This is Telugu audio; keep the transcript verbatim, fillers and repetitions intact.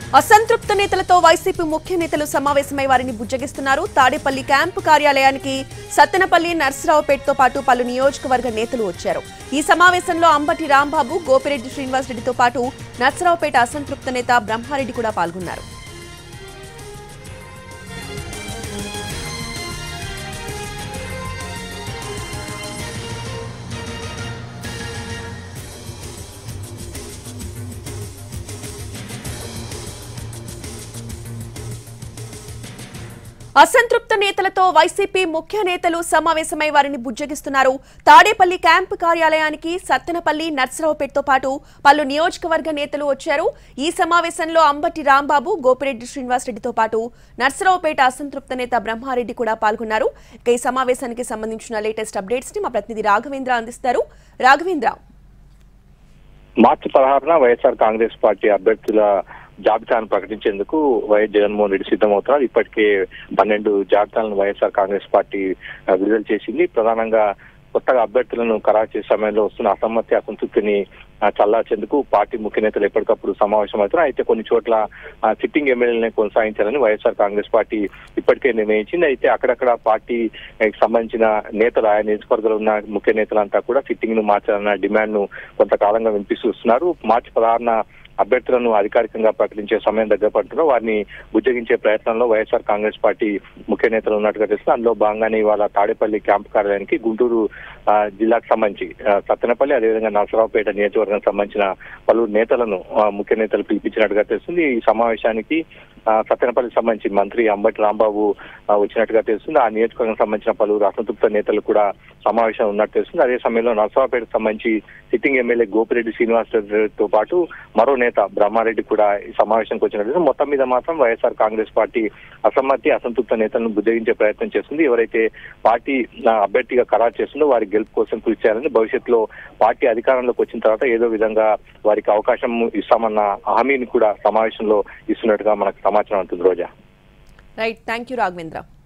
అసంతృప్త నేతలతో వైసీపీ ముఖ్య నేతలు సమావేశమై వారిని బుజ్జగిస్తున్నారు. తాడేపల్లి క్యాంపు కార్యాలయానికి సత్తెనపల్లి, నర్సరావుపేటతో పాటు పలు నియోజకవర్గ నేతలు వచ్చారు. ఈ సమావేశంలో అంబటి రాంబాబు, గోపిరెడ్డి శ్రీనివాసరెడ్డితో పాటు నర్సరావుపేట అసంతృప్త నేత బ్రహ్మారెడ్డి కూడా పాల్గొన్నారు. అసంతృప్త నేతలతో వైసీపీ ముఖ్య నేతలు సమావేశమై వారిని బుజ్జగిస్తున్నారు. తాడేపల్లి క్యాంపు కార్యాలయానికి సత్తెనపల్లి, నర్సరావుపేటతో పాటు పలు నియోజకవర్గ నేతలు వచ్చారు. ఈ సమావేశంలో అంబటి రాంబాబు, గోపిరెడ్డి శ్రీనివాసరెడ్డితో పాటు నర్సరావుపేట అసంతృప్త నేత బ్రహ్మారెడ్డి కూడా పాల్గొన్నారు. ఇక ఈ సమావేశానికి సంబంధించిన లేటెస్ట్ అప్డేట్స్ ని మా ప్రతినిధి రాఘవేంద్ర అందిస్తారు. రాఘవేంద్ర, మార్చి పదహారున వైఎస్ఆర్ కాంగ్రెస్ పార్టీ అభ్యర్థుల జాబితాను ప్రకటించేందుకు వైఎస్ జగన్మోహన్ రెడ్డి సిద్ధమవుతున్నారు. ఇప్పటికే పన్నెండు జాబితాలను వైఎస్ఆర్ కాంగ్రెస్ పార్టీ విడుదల చేసింది. ప్రధానంగా కొత్తగా అభ్యర్థులను ఖరారు చేసే సమయంలో వస్తున్న అసమ్మతి, అసంతృప్తిని చల్లార్చేందుకు పార్టీ ముఖ్య నేతలు ఎప్పటికప్పుడు సమావేశమవుతున్నారు. అయితే కొన్ని చోట్ల సిట్టింగ్ ఎమ్మెల్యేలను కొనసాగించాలని వైఎస్ఆర్ కాంగ్రెస్ పార్టీ ఇప్పటికే నిర్ణయించింది. అయితే అక్కడక్కడ పార్టీకి సంబంధించిన నేతలు, ఆయా నియోజకవర్గాలు ఉన్న ముఖ్య నేతలంతా కూడా సిట్టింగ్ ను మార్చాలన్న డిమాండ్ ను కొంతకాలంగా వినిపిస్తున్నారు. మార్చి పదహారున అభ్యర్థులను అధికారికంగా ప్రకటించే సమయం దగ్గర పడుతున్నారు. వారిని బుజ్జగించే ప్రయత్నంలో వైఎస్ఆర్ కాంగ్రెస్ పార్టీ ముఖ్య నేతలు ఉన్నట్టుగా తెలుస్తుంది. అందులో భాగంగానే ఇవాళ తాడేపల్లి క్యాంపు కార్యాలయానికి గుంటూరు జిల్లాకు సంబంధించి సత్తెనపల్లి, అదేవిధంగా నర్సరావుపేట నియోజకవర్గానికి సంబంధించిన పలువురు నేతలను ముఖ్య నేతలు పిలిపించినట్టుగా తెలుస్తుంది. ఈ సమావేశానికి సత్తెనపల్లికి సంబంధించి మంత్రి అంబటి రాంబాబు వచ్చినట్టుగా తెలుస్తుంది. ఆ నియోజకవర్గానికి సంబంధించిన పలువురు అసంతృప్త నేతలు కూడా సమావేశం ఉన్నట్టు తెలుస్తుంది. అదే సమయంలో నర్సరావుపేటకు సంబంధించి సిట్టింగ్ ఎమ్మెల్యే గోపిరెడ్డి శ్రీనివాసరెడ్డితో పాటు మరో నేత బ్రహ్మారెడ్డి కూడా ఈ సమావేశానికి వచ్చినట్టు. మొత్తం మీద మాత్రం వైఎస్ఆర్ కాంగ్రెస్ పార్టీ అసమ్మతి, అసంతృప్త నేతలను బుజ్జగించే ప్రయత్నం చేస్తుంది. ఎవరైతే పార్టీ అభ్యర్థిగా ఖరారు చేస్తుందో వారి గెలుపు కోసం కృషి చేయాలని, భవిష్యత్తులో పార్టీ అధికారంలోకి వచ్చిన తర్వాత ఏదో విధంగా వారికి అవకాశం ఇస్తామన్న హామీని కూడా సమావేశంలో ఇస్తున్నట్టుగా మనకు సమాచారం ఉంటుంది. Roja, right, thank you Raghavendra.